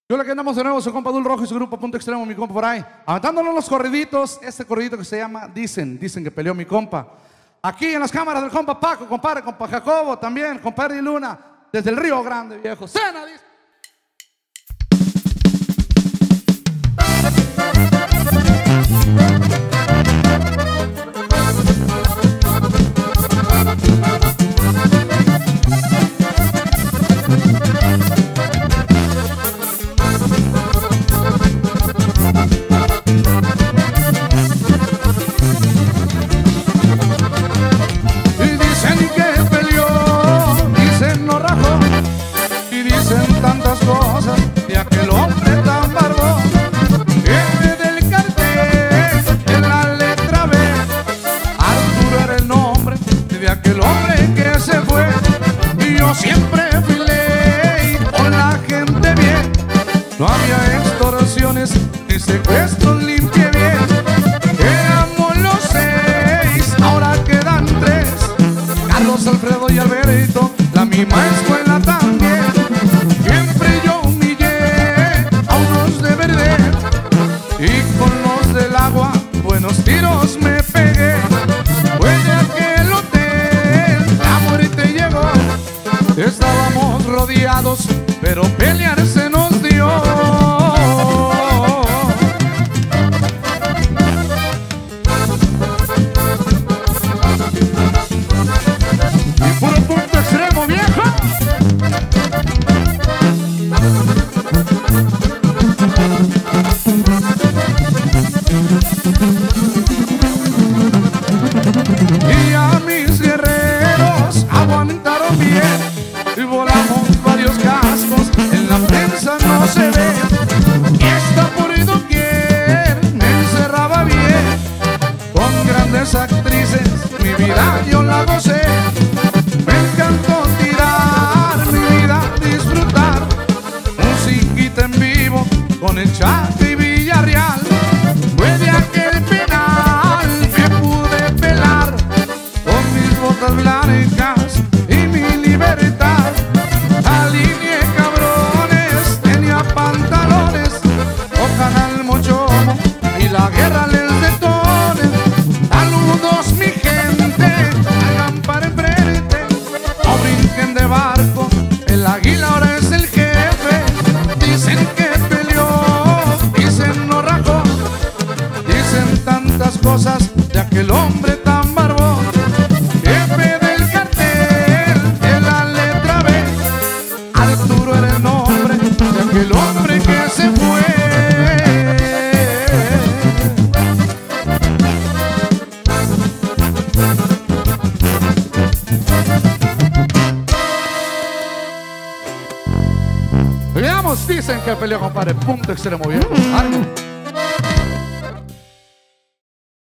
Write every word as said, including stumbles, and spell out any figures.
Yo le que andamos de nuevo, su compa Dul Rojo y su grupo Punto Extremo, mi compa por ahí. Aventándonos los corriditos, este corridito que se llama Dicen, dicen que peleó mi compa. Aquí en las cámaras del compa Paco, compadre, compa Jacobo también, compadre y Luna, desde el Río Grande, viejo. Cena, dice. Tantas cosas de aquel hombre tan barbón, jefe del cartel en la letra B. Arturo era el nombre de aquel hombre que se fue, y yo siempre fui ley con la gente bien. No había extorsiones ni secuestros, limpié bien. Éramos los seis, ahora quedan tres: Carlos, Alfredo y Alberto, la misma escuela también. Siempre yo humillé a unos de verde, y con los del agua buenos tiros me pegué. Fue de aquel hotel, la muerte llegó. Estábamos rodeados, pero pelear se nos dio. Y puro punto extremo, viejo. Y a mis guerreros aguantaron bien, y volamos varios cascos, en la prensa no se ve. Y esta por doquier me encerraba bien, con grandes actrices mi vida yo la gocé. Me encantó tirar mi vida, disfrutar musiquita en vivo con el Chaco y Villarreal. Fue de aquel penal me pude pelar con mis botas blancas y mi libertad. Alineé cabrones, tenía pantalones, tocan al mochomo y la guerra les detone. Saludos mi gente, hagan para enfrente, no brinquen de barco, el águila ahora es el jefe. Dicen que peleó, dicen no rajó, dicen tantas cosas de aquel hombre tan barbón, jefe del cartel de la letra B. Arturo era el nombre de aquel hombre que se fue. Veamos, dicen que peleó, compadre. Punto extremo, viejo. Algo.